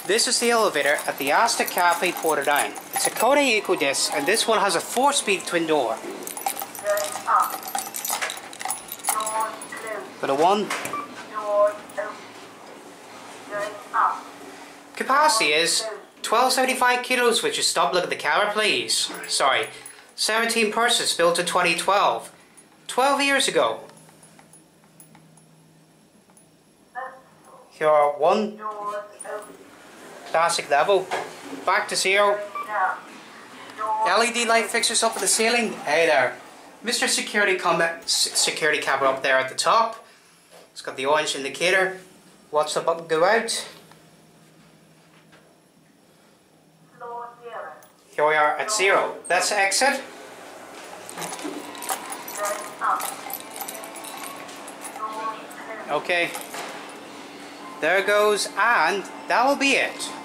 This is the elevator at the Aztec Cafe Portadown. It's a Kone EcoDisc, and this one has a 4-speed twin door. Going up. Doors closed. Got a 1. Doors open. Going up. Capacity is 1275 kilos, which is, stop, look at the camera please. Sorry. 17 persons, built in 2012. 12 years ago. Here are 1. Doors open. Classic level. Back to 0. Down. Doors LED light fixtures up at the ceiling. Hey there. Mr. Security camera up there at the top. It's got the orange indicator. Watch the button go out. floor 0. Here we are at 0. Let's exit. Going up. Doors closed. Okay. There goes, and that will be it.